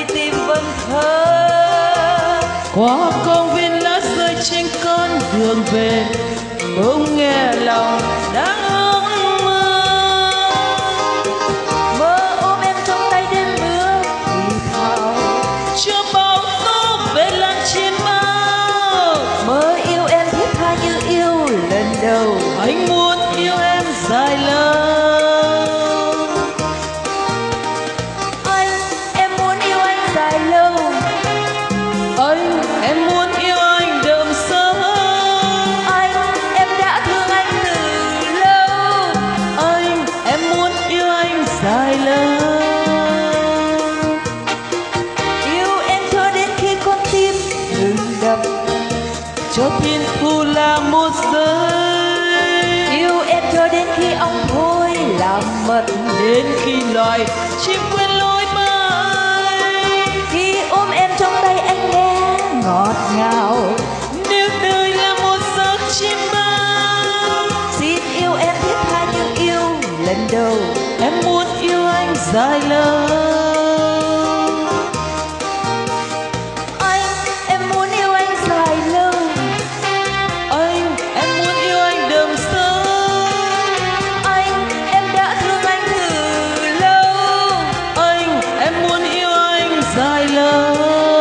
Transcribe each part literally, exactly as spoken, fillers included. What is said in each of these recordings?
đi tìm vần thơ. Qua công viên lá rơi trên con đường về, bỗng nghe lòng đang ước mơ. Mơ ôm em trong tay đêm mưa thì thào, Cho bóng tố về làng chim bao. mơ yêu em thiết tha như yêu lần đầu. Anh muốn yêu em dài lâu. Anh, em muốn yêu anh dài lâu. Anh, em muốn yêu anh đậm sâu. Anh, em đã thương anh từ lâu. Anh, em muốn yêu anh dài lâu. Yêu em cho đến khi con tim ngừng đập, Cho thiên thu là một giây. yêu em cho đến khi ong thôi làm mật, Đến khi loài chim quên lối bay. khi ôm em trong tay anh nghe ngọt ngào. Nếu đời là một giấc chim bao, Xin yêu em thiết tha như yêu lần đầu. em muốn yêu anh dài lâu. Anh, em muốn yêu anh dài lâu. Anh, em muốn yêu anh đậm sâu. Anh, em đã thương anh từ lâu. Anh, em muốn yêu anh dài lâu.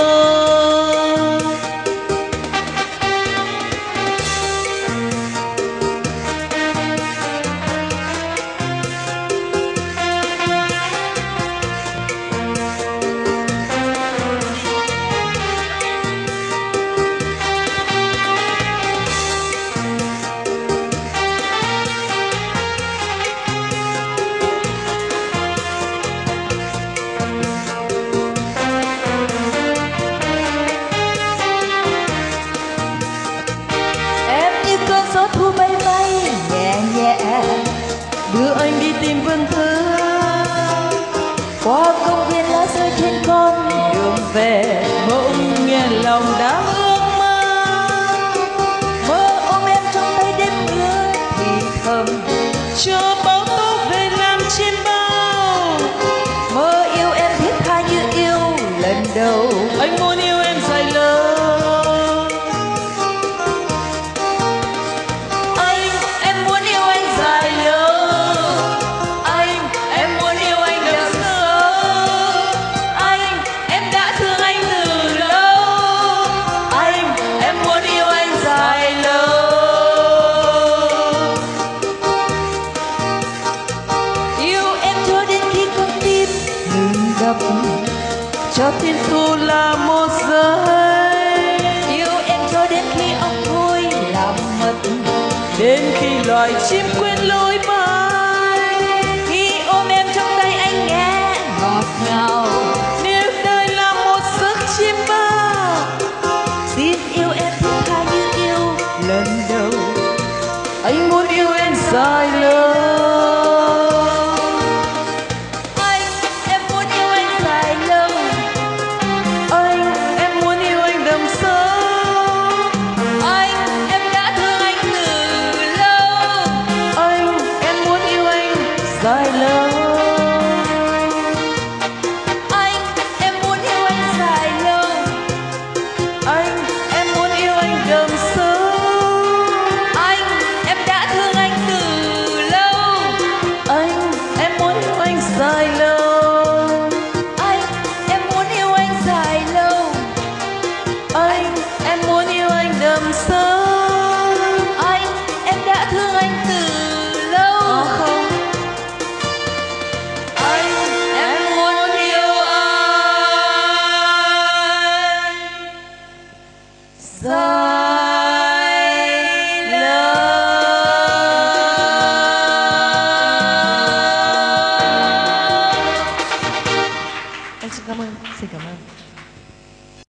Em như cơn gió thu bay bay nhẹ nhẹ, Đưa anh đi tìm vần thơ. qua công viên lá rơi trên con đường về. Bỗng nghe lòng đã ước mơ. Mơ ôm em trong tay đêm mưa thì thầm, Cho bão tố về làm chim bao. mơ yêu em thiết tha như yêu lần đầu. Anh muốn yêu em dài lâu. Anh, em muốn yêu anh dài lâu. Anh, em muốn yêu anh đậm sâu. Anh, em đã thương anh từ lâu. Anh, em muốn yêu anh dài lâu. Yêu em cho đến khi con tim ngừng đập, Cho thiên thu là một giây. yêu em cho đến khi ong thôi làm mật, Đến khi loài chim quên lối bay. khi ôm em trong tay anh nghe ngọt ngào. Nếu đời là một giấc chim bao, Xin yêu em thiết tha như yêu lần đầu. anh muốn yêu em dài lâu. Anh, em muốn yêu anh dài lâu. Anh, em muốn yêu anh đậm sâu. Anh, em đã thương anh từ lâu. Anh, em muốn yêu anh dài lâu. Anh, em muốn yêu anh dài lâu. Anh, em muốn yêu anh đậm sâu. Anh, em đã thương anh từ lâu. Anh, em muốn yêu anh dài lâu. Anh, em muốn yêu anh dài lâu. Anh, em muốn yêu anh đậm sâu. Anh, em đã thương anh từ lâu. Có không? Anh, em muốn yêu anh dài lâu. Anh xin cảm ơn, xin cảm ơn.